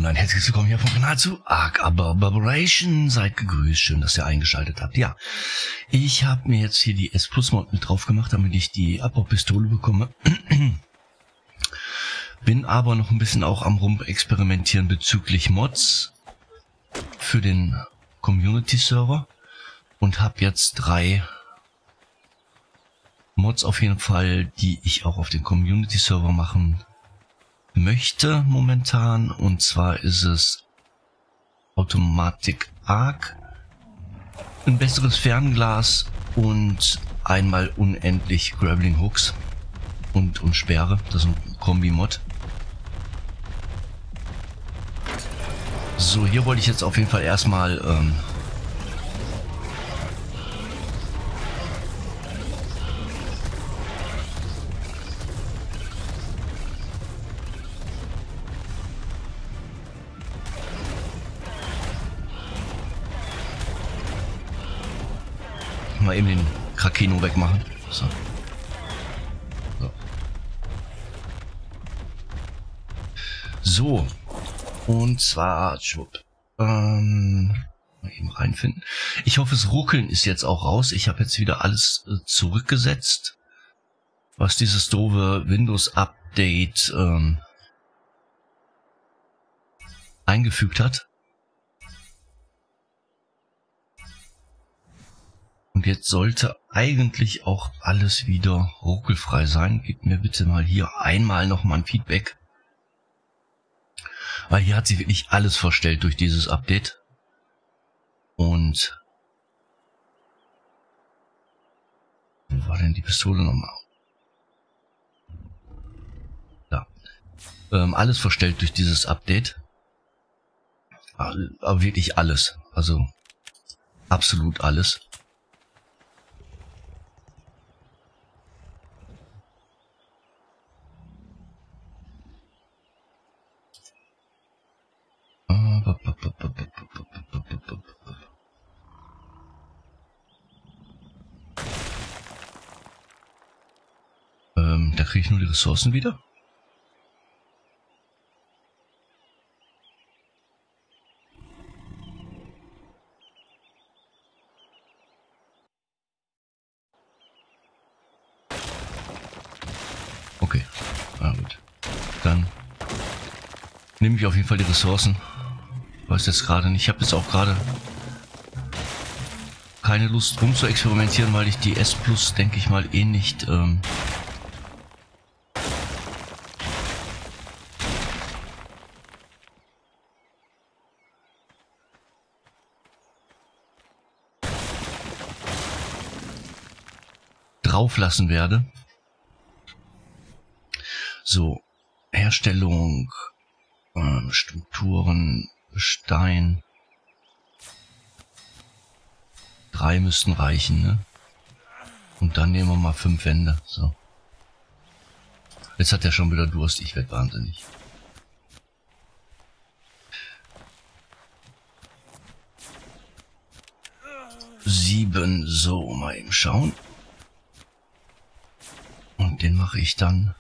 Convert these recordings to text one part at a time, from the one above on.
Und ein herzliches Willkommen hier vom Kanal zu Ark Aberration. Seid gegrüßt, schön, dass ihr eingeschaltet habt. Ja, ich habe mir jetzt hier die S Plus Mod mit drauf gemacht, damit ich die Abbaupistole bekomme. Bin aber noch ein bisschen auch am Rumexperimentieren bezüglich Mods für den Community Server und habe jetzt 3 Mods auf jeden Fall, die ich auch auf den Community Server machen möchte momentan, und zwar ist es Automatic Arc, ein besseres Fernglas und einmal unendlich Grappling Hooks und Sperre. Das ist ein Kombi-Mod. So, hier wollte ich jetzt auf jeden Fall erstmal mal eben den Krakeno wegmachen. So. So. Und zwar, mal eben reinfinden. Ich hoffe, das Ruckeln ist jetzt auch raus. Ich habe jetzt wieder alles zurückgesetzt, was dieses doofe Windows-Update eingefügt hat. Und jetzt sollte eigentlich auch alles wieder ruckelfrei sein. Gebt mir bitte mal hier einmal nochmal ein Feedback. Weil hier hat sich wirklich alles verstellt durch dieses Update. Und wo war denn die Pistole nochmal? Da. Alles verstellt durch dieses Update. Aber wirklich alles. Also absolut alles. Da kriege ich nur die Ressourcen wieder. Okay, na gut. Dann nehme ich auf jeden Fall die Ressourcen. Weiß jetzt gerade nicht. Ich habe jetzt auch gerade keine Lust rum zu experimentieren, weil ich die S Plus, denke ich mal, eh nicht drauf lassen werde. So, Herstellung, Strukturen, Stein. 3 müssten reichen, ne? Und dann nehmen wir mal 5 Wände. So. Jetzt hat er schon wieder Durst, ich werde wahnsinnig. Sieben, so, mal eben schauen. Und den mache ich dann.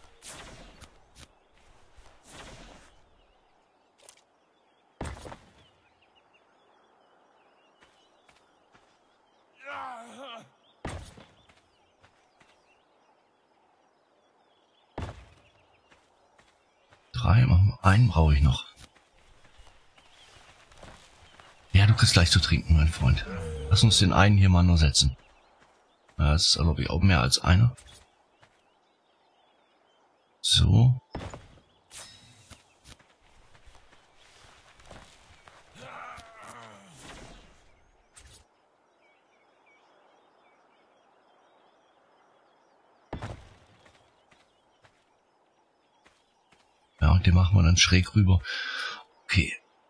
Einen brauche ich noch. Ja, du kriegst gleich zu trinken, mein Freund. Lass uns den einen hier mal nur setzen. Ja, das ist, glaube ich, auch mehr als einer. So. Ja, und den machen wir dann schräg rüber. Okay.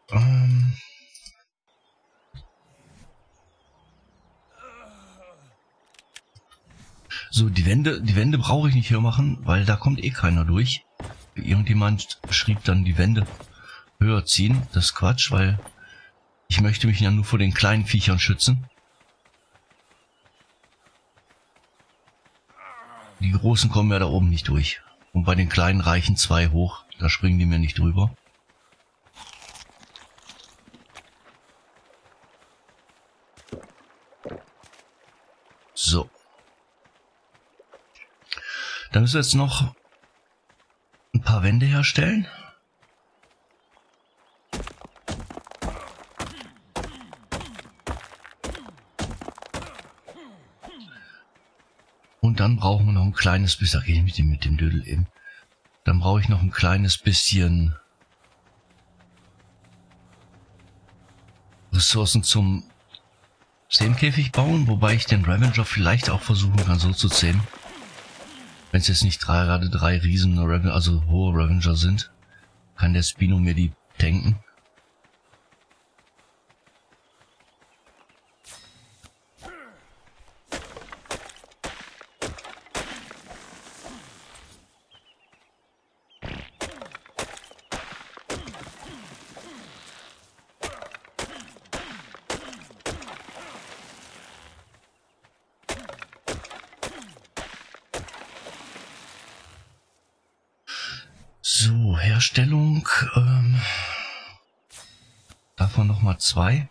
So, die Wände brauche ich nicht hier machen, weil da kommt eh keiner durch. Irgendjemand schrieb dann, die Wände höher ziehen. Das ist Quatsch, weil ich möchte mich ja nur vor den kleinen Viechern schützen. Die großen kommen ja da oben nicht durch. Und bei den kleinen reichen 2 hoch. Da springen die mir nicht drüber. Dann müssen wir jetzt noch ein paar Wände herstellen. Und dann brauchen wir noch ein kleines bisschen, da gehe ich mit dem Dödel eben. Dann brauche ich noch ein kleines bisschen Ressourcen zum Zähmkäfig bauen, wobei ich den Ravager vielleicht auch versuchen kann, so zu zähmen. Wenn es jetzt nicht gerade drei riesen Ravager, also hohe Ravager sind, kann der Spino mir die tanken. So, Herstellung. Davon nochmal 2.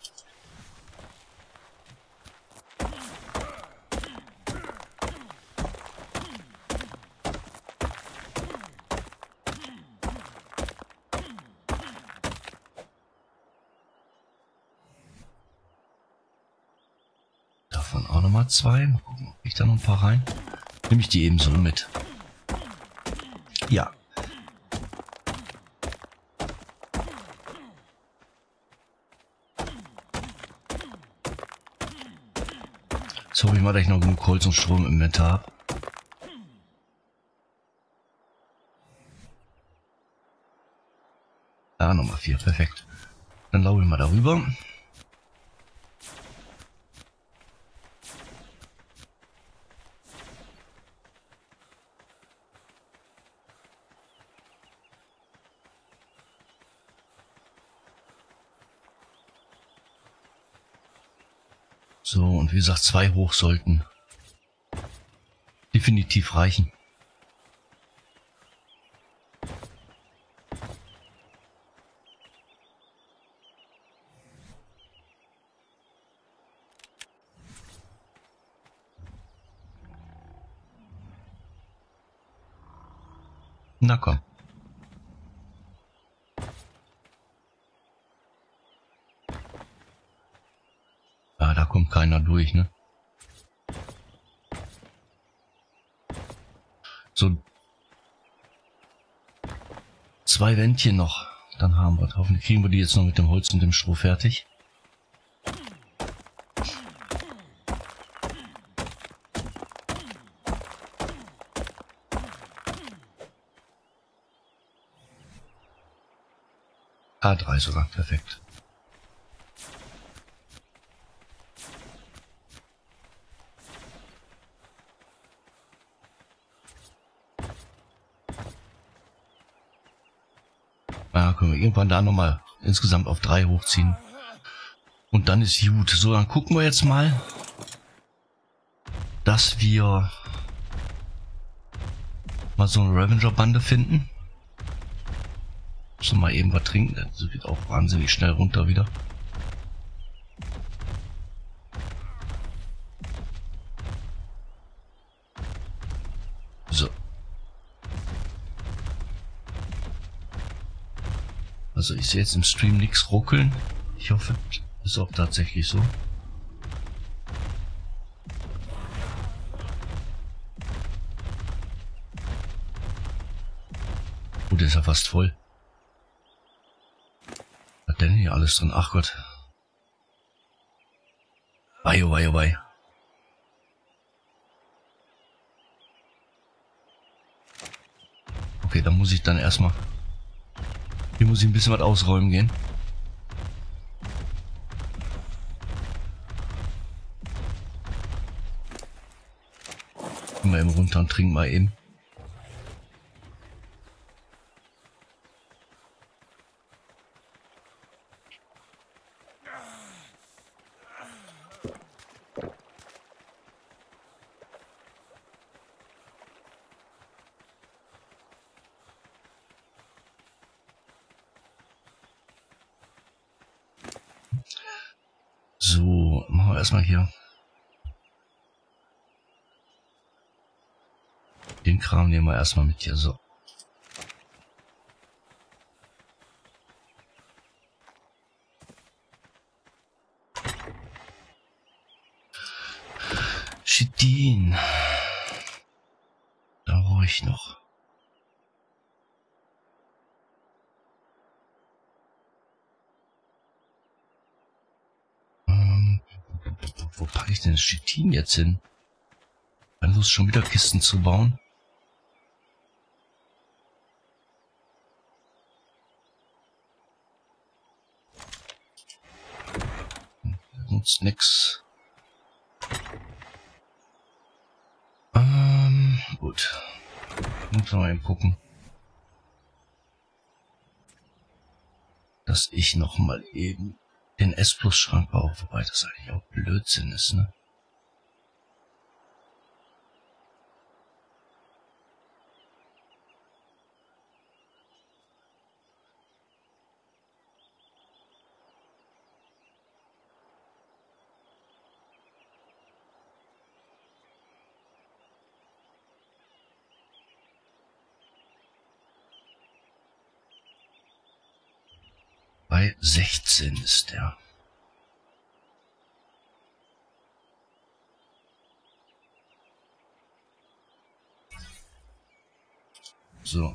Davon auch nochmal 2. Mal gucken, ob ich da noch ein paar rein. Nehme ich die eben so mit. Ja. Jetzt hoffe ich mal, dass ich noch genug Holz und Strom im Inventar habe. Ja, nochmal 4, perfekt. Dann laufe ich mal darüber. So, und wie gesagt, 2 hoch sollten definitiv reichen. Na komm. Ja, da kommt keiner durch, ne? So. 2 Wändchen noch. Dann haben wir. Hoffentlich kriegen wir die jetzt noch mit dem Holz und dem Stroh fertig. A3 sogar, perfekt. Ja, können wir irgendwann da nochmal insgesamt auf 3 hochziehen. Und dann ist gut. So, dann gucken wir jetzt mal, dass wir mal so eine Ravager-Bande finden. So, mal eben was trinken. Das geht auch wahnsinnig schnell runter wieder. So. Also ich sehe jetzt im Stream nichts ruckeln. Ich hoffe, das ist auch tatsächlich so. Oh, der ist ja fast voll. Was denn hier alles drin? Ach Gott. Wei, oh wei, oh wei. Okay, dann muss ich dann erstmal... Hier muss ich ein bisschen was ausräumen gehen. Gehen wir eben runter und trinken mal eben. So, machen wir erstmal hier den Kram Kram nehmen wir erstmal mit hier. So. Chitin. Da brauche ich noch. Wo packe ich denn das Chitin jetzt hin? Dann muss schon wieder Kisten zu bauen. Nutzt nix. Gut. Muss mal eben gucken, dass ich noch mal eben den S-Plus-Schrank baue, wobei das eigentlich auch Blödsinn ist, ne? Bei 16 ist der. So.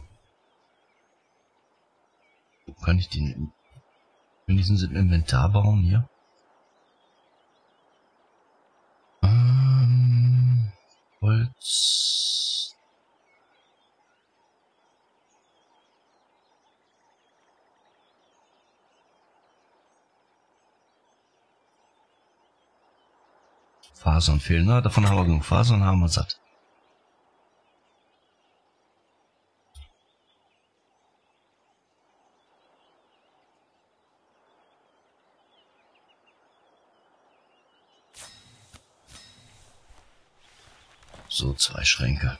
Wo kann ich den wenigstens im Inventar bauen hier? Holz. Fasern fehlen. Na, davon haben wir genug. Fasern haben wir satt. So, 2 Schränke.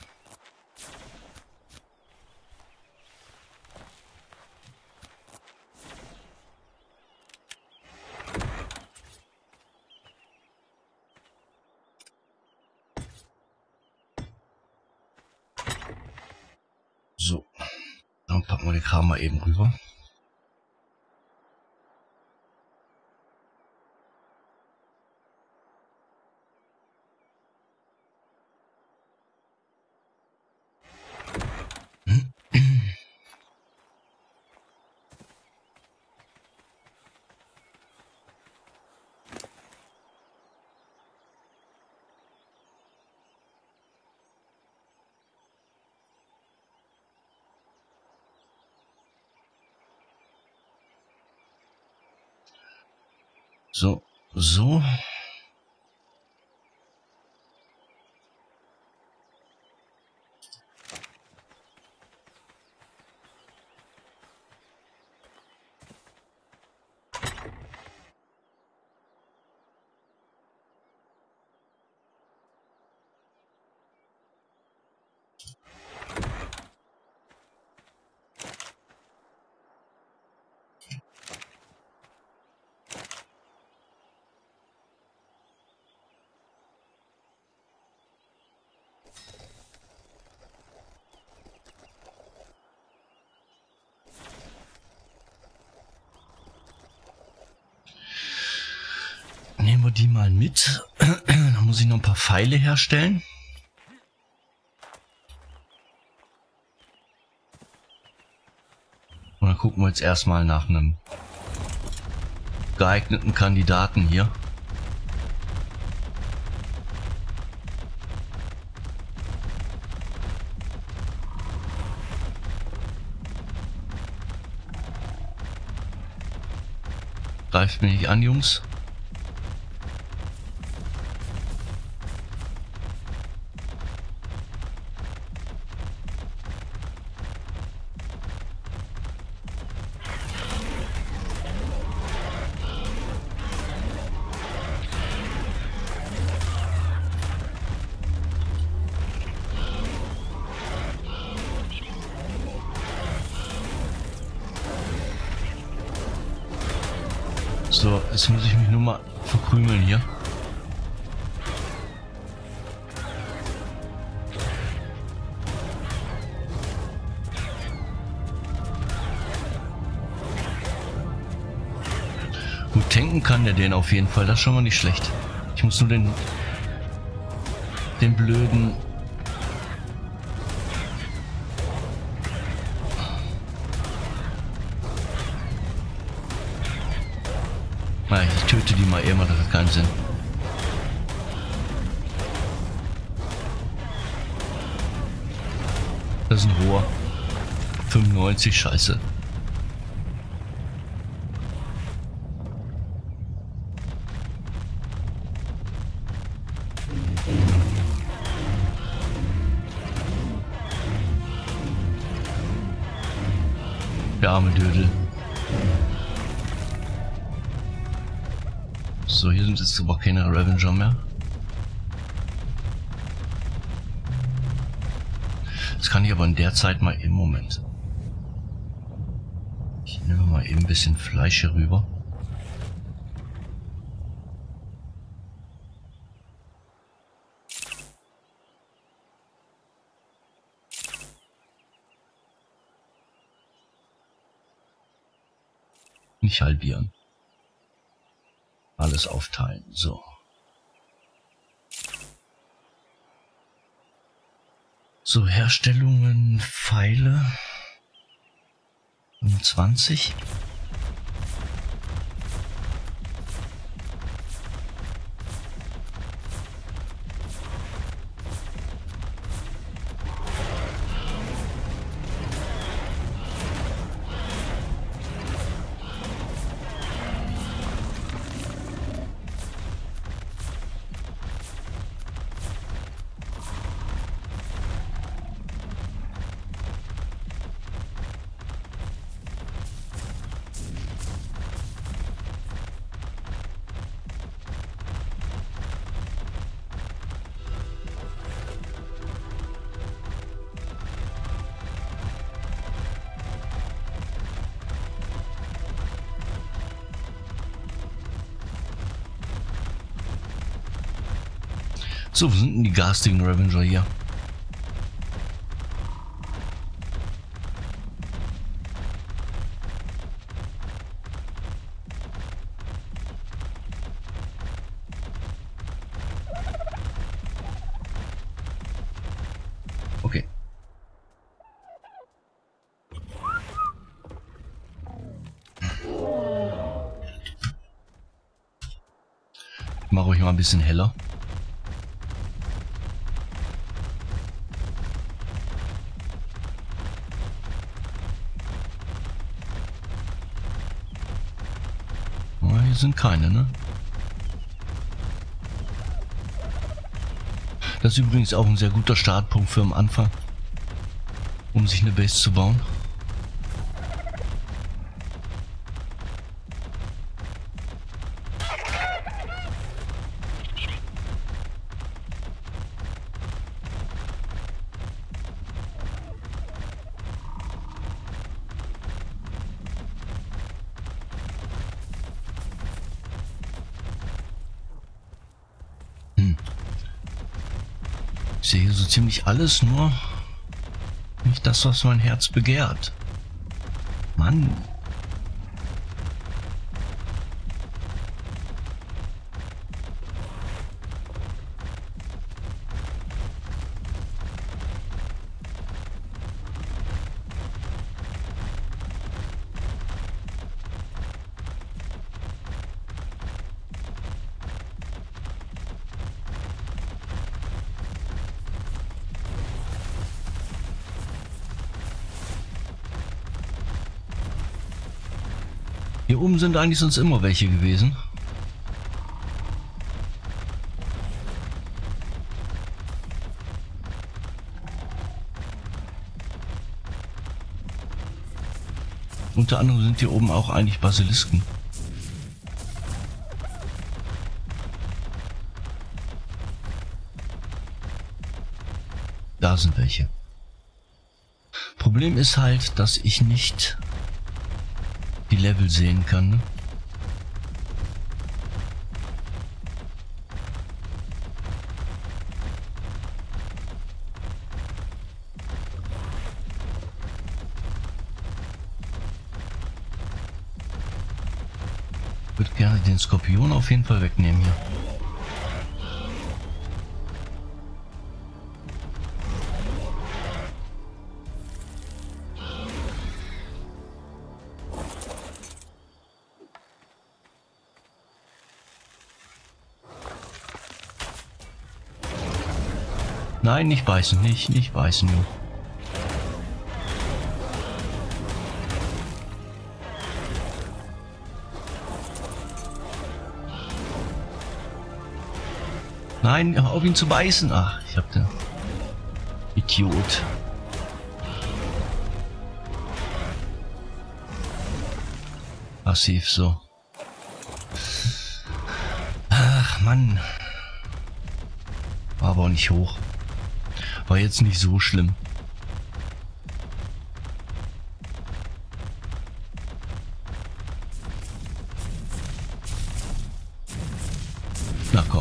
So, dann packen wir den Kram mal eben rüber. So, so. Nehmen wir die mal mit. Dann muss ich noch ein paar Pfeile herstellen. Und dann gucken wir jetzt erstmal nach einem geeigneten Kandidaten hier. Greift mich nicht an, Jungs. So, jetzt muss ich mich nur mal verkrümeln hier. Gut, tanken kann der den auf jeden Fall, das ist schon mal nicht schlecht. Ich muss nur den blöden... Na, ich töte die mal eben, das hat keinen Sinn. Das ist ein Rohr. 95, scheiße. Der arme Dödel. So, hier sind jetzt aber keine Revenger mehr. Das kann ich aber in der Zeit mal im Moment. Ich nehme mal eben ein bisschen Fleisch hier rüber. Nicht halbieren. Alles aufteilen. So. So, Herstellungen, Pfeile. 25. So, wo sind denn die garstigen Revenger hier? Okay. Ich mache euch mal ein bisschen heller. Hier sind keine, ne? Das ist übrigens auch ein sehr guter Startpunkt für am Anfang, um sich eine Base zu bauen. Ich sehe hier so ziemlich alles, nur nicht das, was mein Herz begehrt. Mann. Hier oben sind eigentlich sonst immer welche gewesen. Unter anderem sind hier oben auch eigentlich Basilisken. Da sind welche. Problem ist halt, dass ich nicht die Level sehen kann. Ne? würde gerne den Skorpion auf jeden Fall wegnehmen hier. Nein, nicht beißen, nicht beißen, du. Nein, hör auf ihn zu beißen. Ach, ich hab den Idiot. Passiv so. Ach, Mann. War aber auch nicht hoch. War jetzt nicht so schlimm. Na komm.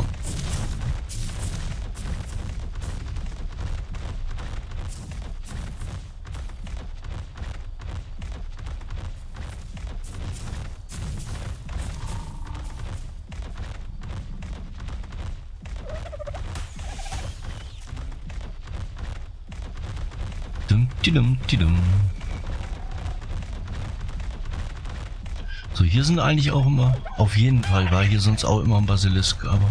So, hier sind eigentlich auch immer, auf jeden Fall war hier sonst auch immer ein Basilisk, aber...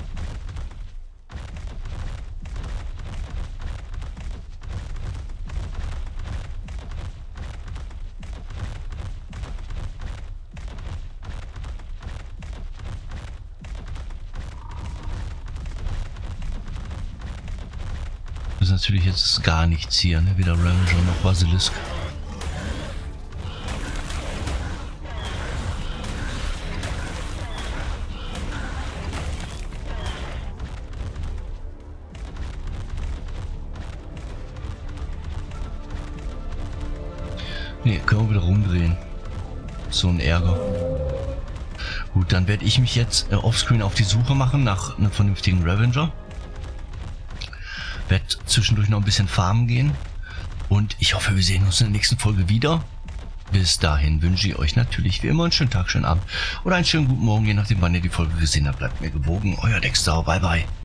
Das ist natürlich jetzt gar nichts hier, ne? Weder Ravager noch Basilisk. Ne, können wir wieder rumdrehen. So ein Ärger. Gut, dann werde ich mich jetzt offscreen auf die Suche machen nach einem vernünftigen Ravager. Werde zwischendurch noch ein bisschen farmen gehen. Und ich hoffe, wir sehen uns in der nächsten Folge wieder. Bis dahin wünsche ich euch natürlich wie immer einen schönen Tag, schönen Abend oder einen schönen guten Morgen, je nachdem wann ihr die Folge gesehen habt. Bleibt mir gewogen. Euer Dexter. Bye bye.